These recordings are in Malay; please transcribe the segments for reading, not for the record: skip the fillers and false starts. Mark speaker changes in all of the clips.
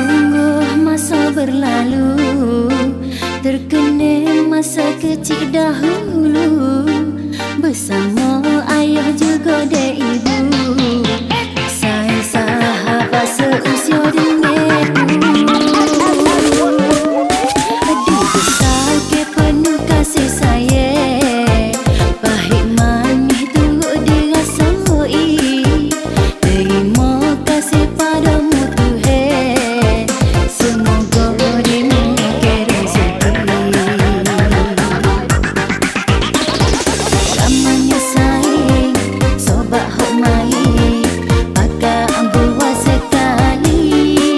Speaker 1: Sungguh masa berlalu, terkenang masa kecil dahulu, bersama ayah juga dek ibu. Saya sahabat seusia denganmu, dibesar ke penuh kasih sayang, pahit manis turut dirasai. Terima kasih padamu Tuhan, semoga dimurahkan rezeki. Ramanya sayang, sobat hok mai, pakai buat sekali.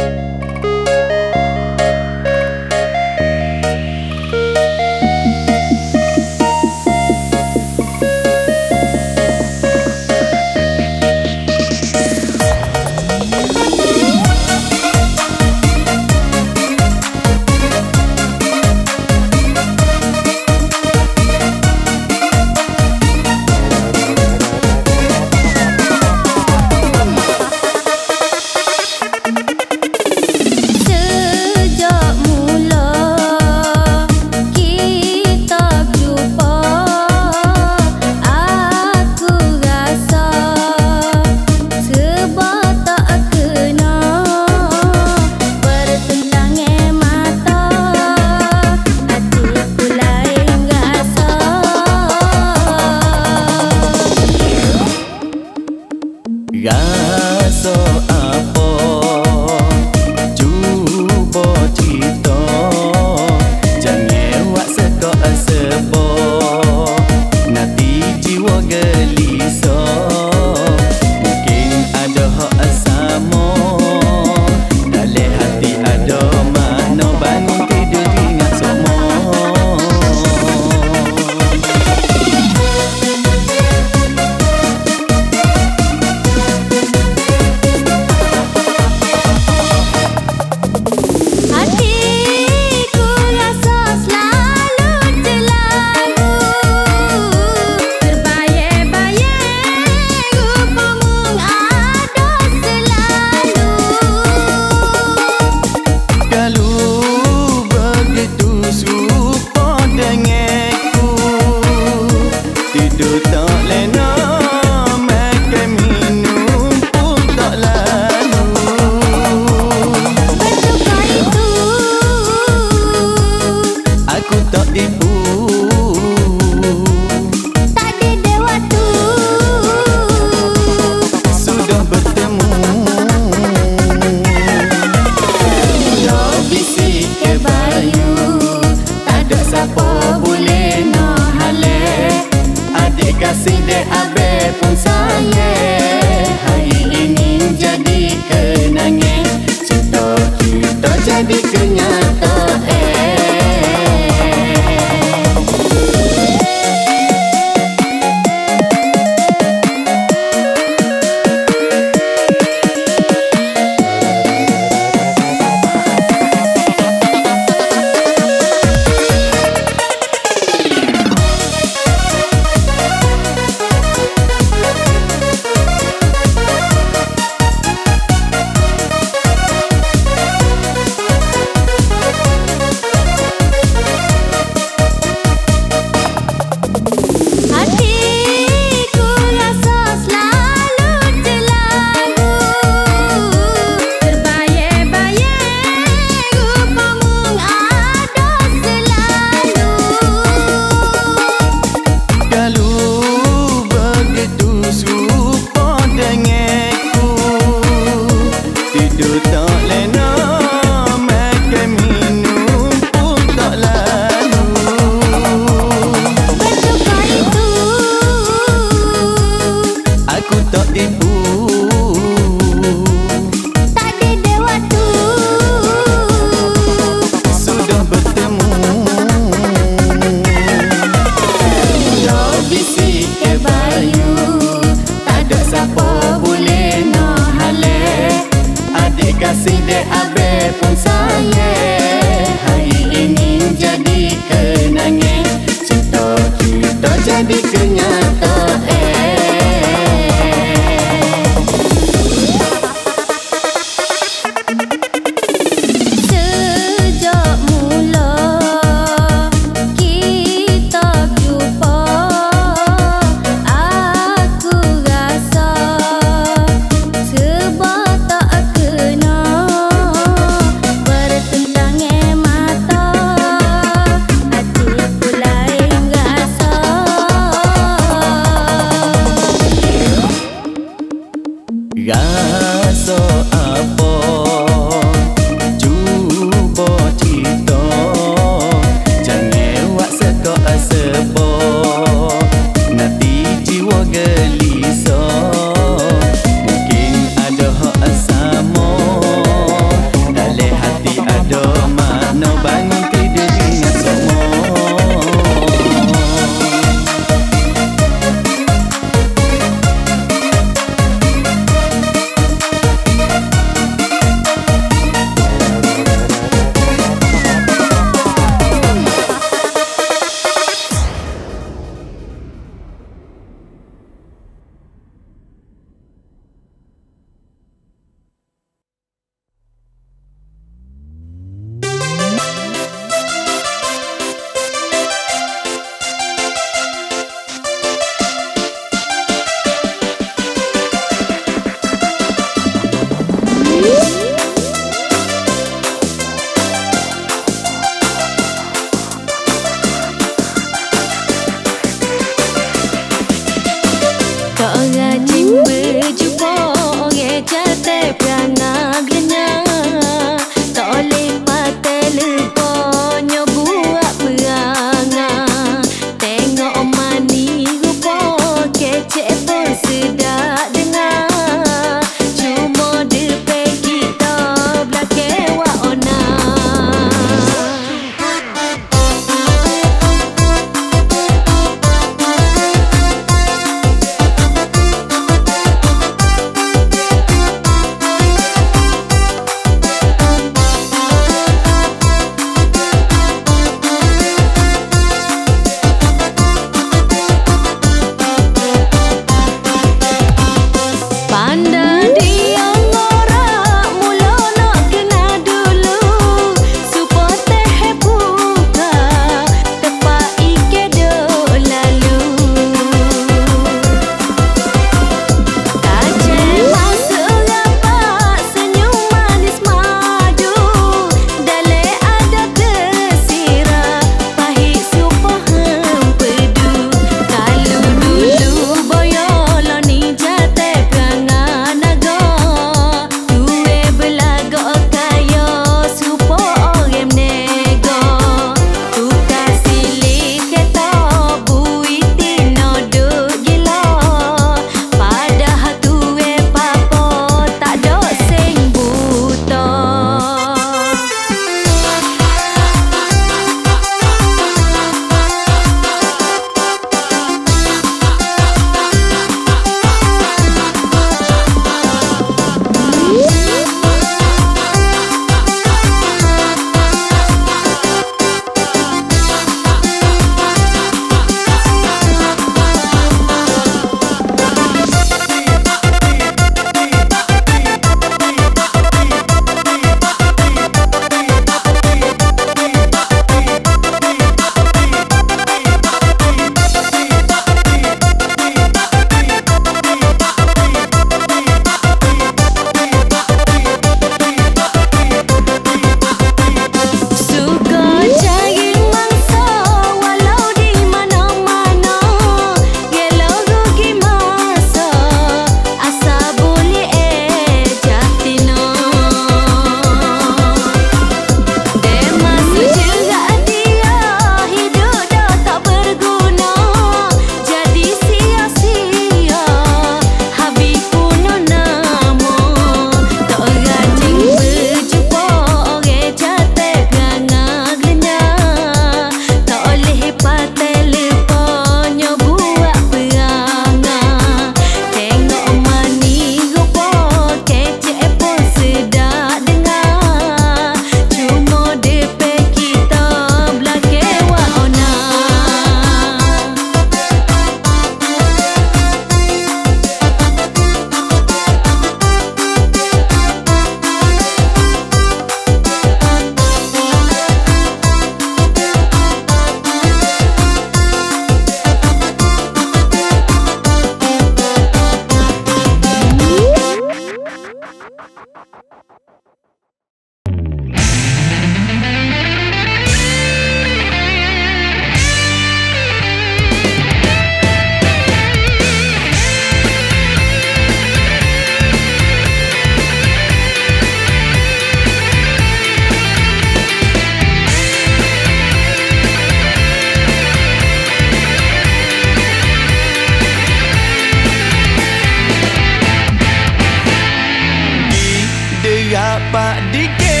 Speaker 2: Pak Dike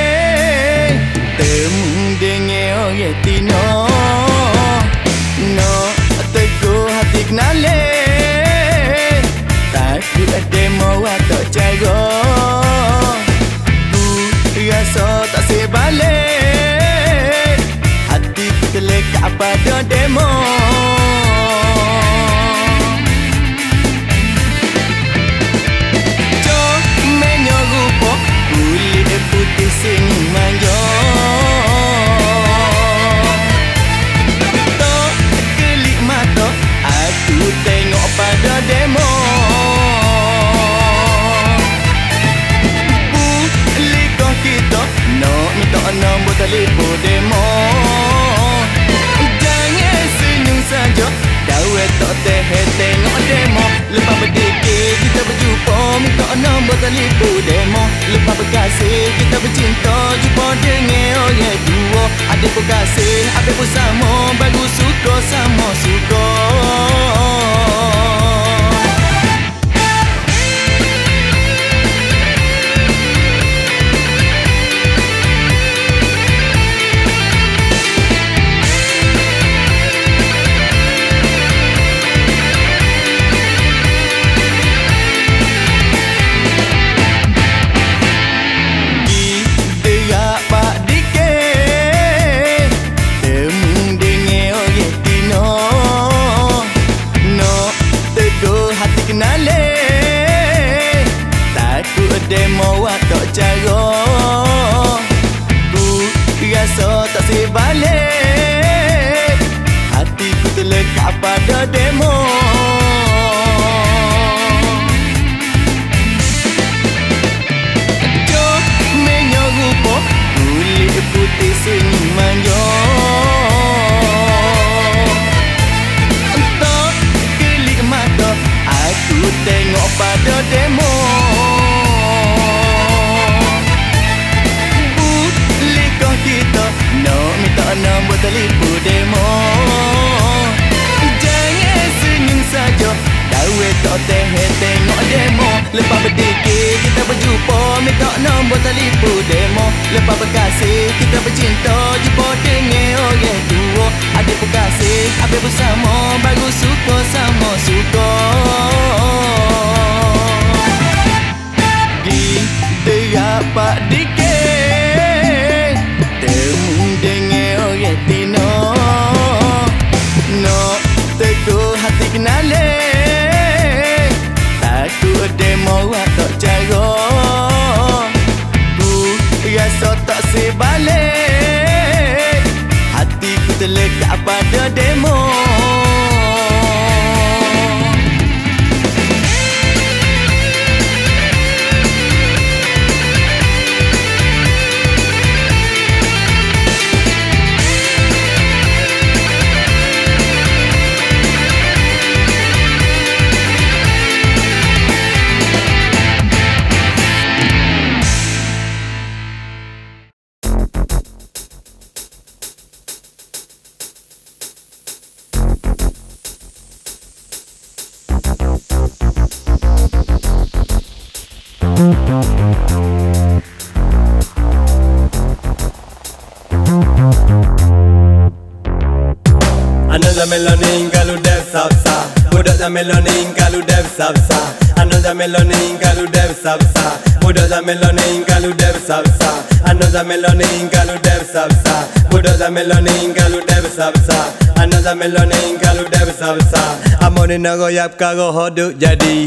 Speaker 2: temu dengan orang tino no teguh hati kenale takut demo atau cara ku rasa tak sebalik hati ku terlekat pada demo. Putih sing manja tok kelip mata aku tengok pada demo boleh kau kita nak minta nombor telefon demo jangan senyum saja kau tak tengok demo lepas berdikir kita berjumpa minta nombor telefon demo lepas berkasih kita bercinta jumpa dengan orang dua adik pun kasih adik pun sama baru suka sama suka. Demo atau cara ku rasa tak sebalik hatiku terlekat pada demo jom menyerupa kulit putih senyum manja tak kelip mata aku tengok pada demo nombor telefon demo jangan senyum saja kau tak tengok demo lepas berdikir kita berjumpa minta nombor telefon demo lepas berkasih kita bercinta jumpa dengan orang tua adik pun kasih adik bersama baru suka sama suka di dekat Pak Dike temu dengan orang tino no teguh hati kenale takut demo atau cara ku rasa tak sebalik hatiku terlekat pada demo.
Speaker 3: Another melonin kalu dev sapsa budak za melonin kalu dev sapsa another melonin kalu dev sapsa budak za melonin kalu dev sapsa another melonin kalu dev sapsa budak za melonin kalu dev sapsa another melonin kalu dev sapsa amone nagoyap karo hoduk jadi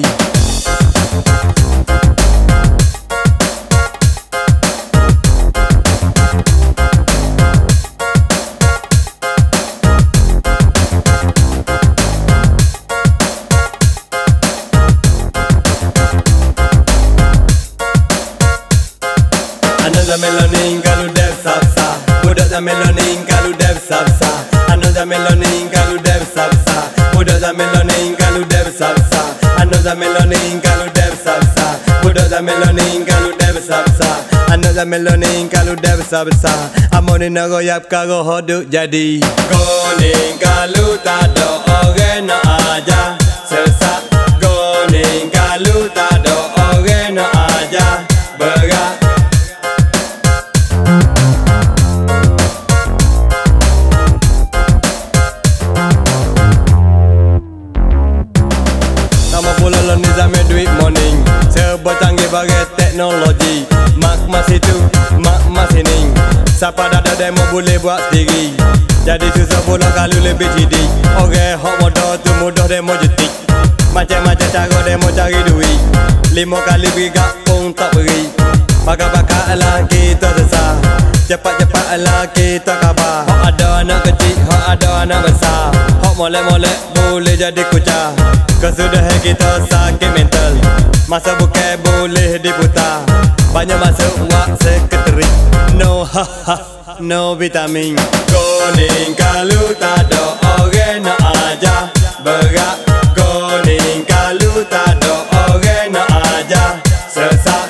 Speaker 3: Another melonin kalu dev sapsa budak za melonin kalu dev sapsa another melonin kalu dev sapsa budak za melonin kalu dev sapsa another melonin kalu dev sapsa budak za melonin kalu dev sapsa another melonin kalu dev sapsa amone nagoyap karo hoduk jadi kuning kalu tak ada orang nak ajar sesak kuning kalu tak ada orang nak ajar berat Siapa dah ada demo boleh buat sendiri. Jadi susah pulang kalau lebih cerdik. Orang hok mudah tu mudah demo jetik. Macam-macam cara demo cari duit. 5 kali berigak pun tak beri. Bakal-bakallah kita sesah. Cepat-cepatlah kita khabar. Hok ada anak kecil, hok ada anak besar. Hok molek-molek boleh jadi kucah. Kesudahan kita sakit mental. Masa bukan boleh diputar. Banyak masuk wak sekretari. No ha ha, no vitamin. Kuning kalau tak ada orang nak ajar. Berat kuning kalau tak ada orang nak ajar. Sesak.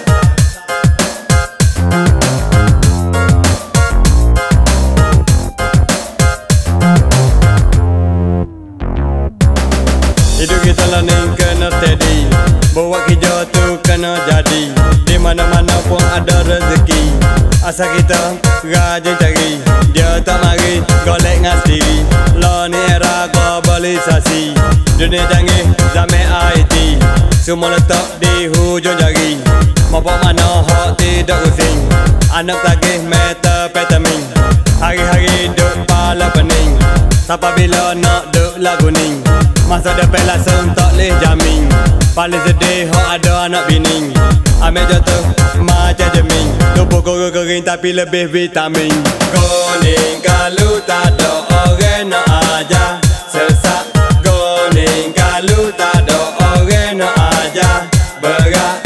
Speaker 3: Hidup kita lah ni kena steady. Buat kerja tu kena jadi. Di mana-mana pun ada rezeki. Asal kita rajin cari. Dia tak mari golek dengan sendiri. Lah ni era globalisasi. Dunia canggih zaman IT. Semua letak di hujung jari. Mau mana hak tidak pusing. Anak tagih metapetamin. Hari-hari duk pala pening. Sampai bila nak duk lagu ning. Masa depan langsung tak boleh jamin. Paling sedih hok ada anak bini. Ambil jatuh macam jeming. Tubuh korang kering tapi lebih vitamin. Kuning kalau tak ada orang nak ajar. Sesak. Kuning kalau tak ada orang nak ajar. Berat.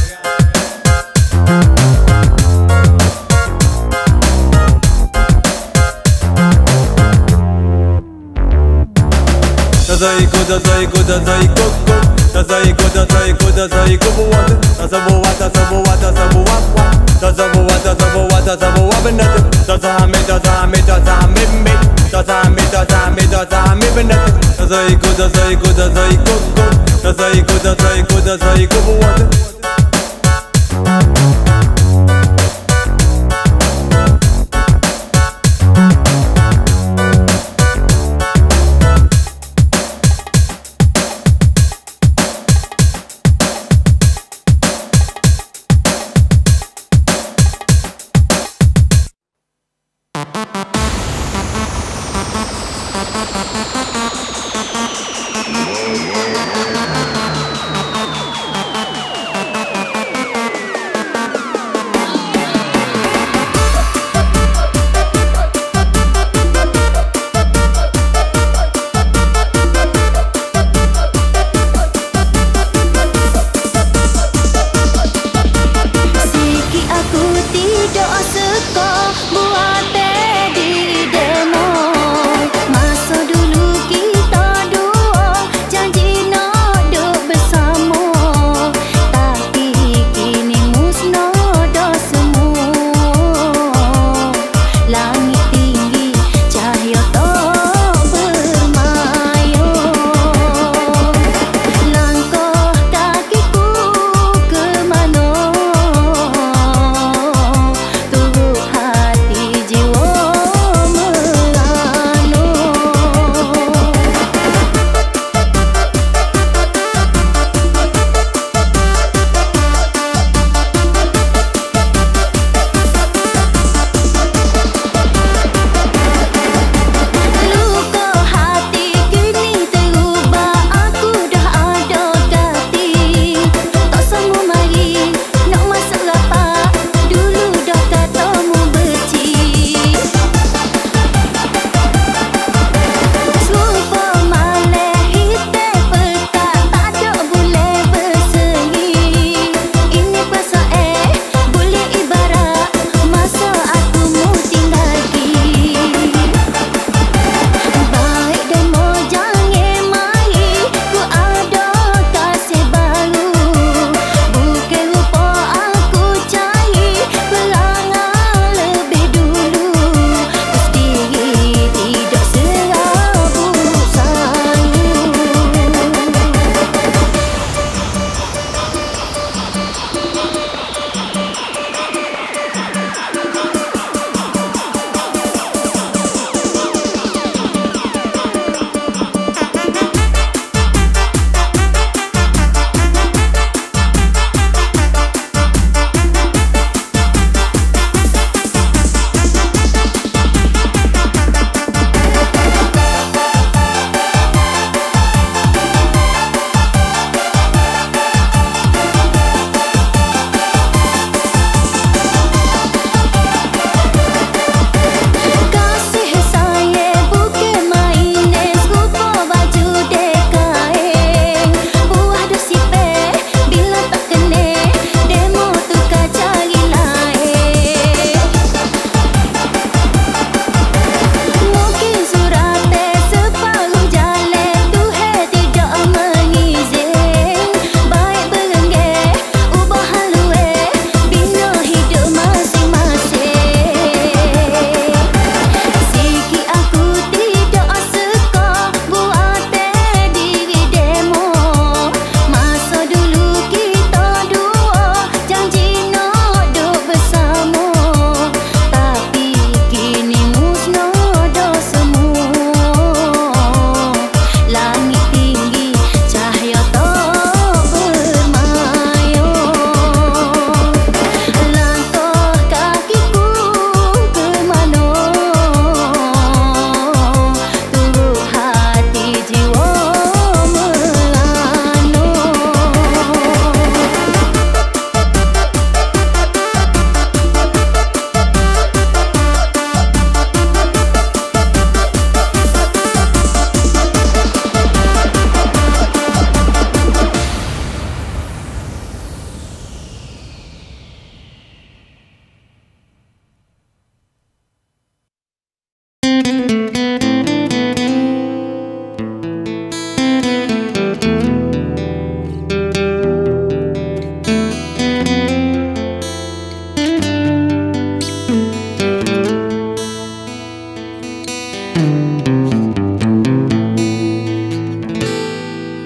Speaker 3: Tak ikut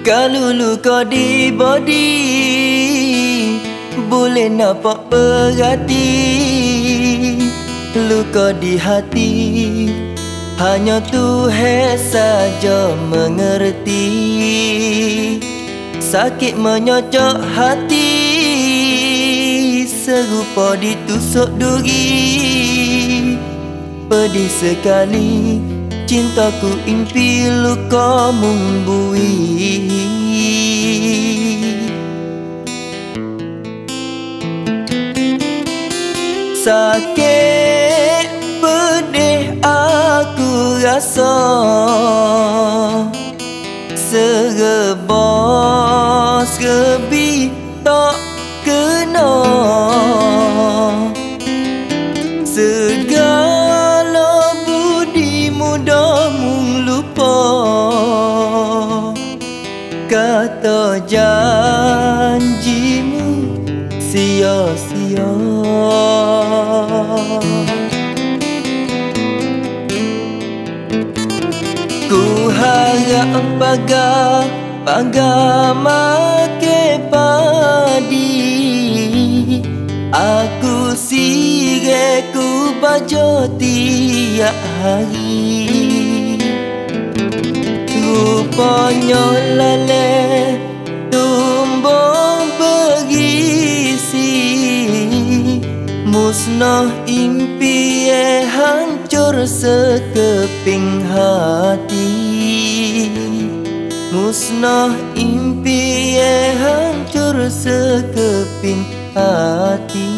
Speaker 2: Kalau luka di body boleh nampak berhati, luka di hati hanya Tuhan saja mengerti. Sakit menyocok hati serupa ditusuk duri. Pedih sekali cintaku impi luka membui. Sakit pedih aku rasa, serebos rebi tak kena. Segala budi mudah mung lupa, kata janjimu sia-sia. Ku harap pagar make padi, aku sire ku bajo tiap hari. Rupanya lale tumbuh berisi, musnah impi hancur sekeping hati. Musnah impi hancur sekeping hati.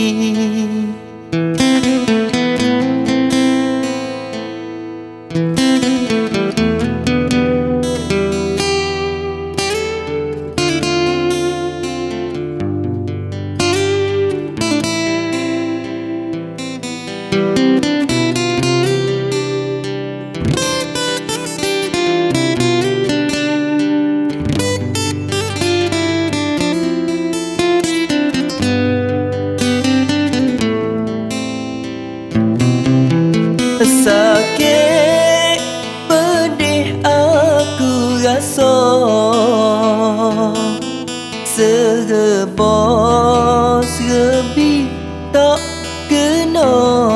Speaker 2: Sakit pedih aku rasa, serebos rebi tak kena.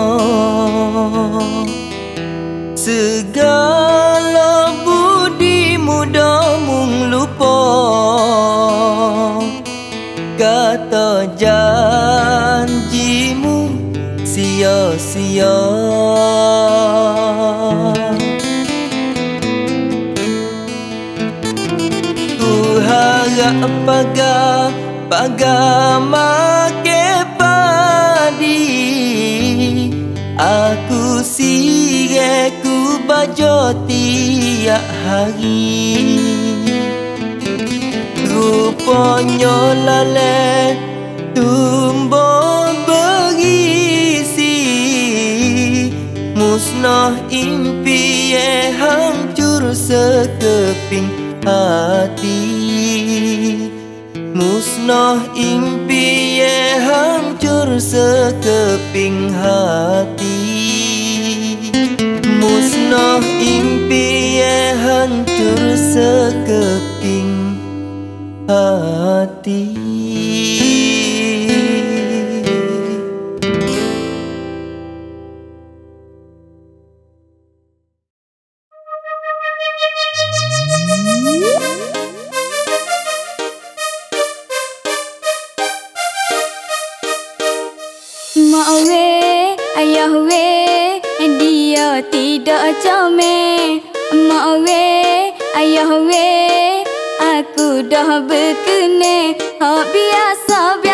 Speaker 2: Segala budi mudah mung lupa, kata janjimu sia-sia. Ku harap pagar make padi, aku sire ku bajo tiap hari. Rupanya lale tumbuh berisi, musnah impi hancur sekeping hati. Musnah impi hancur sekeping hati. Musnah impi hancur sekeping hati.
Speaker 1: Mak we, ayah we, dia tidak comel. Mak we, ayah we, aku dah berkenal. Hak biasa